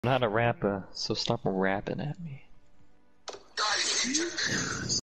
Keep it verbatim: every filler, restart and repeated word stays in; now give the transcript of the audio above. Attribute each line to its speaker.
Speaker 1: I'm not a rapper, so stop rapping at me.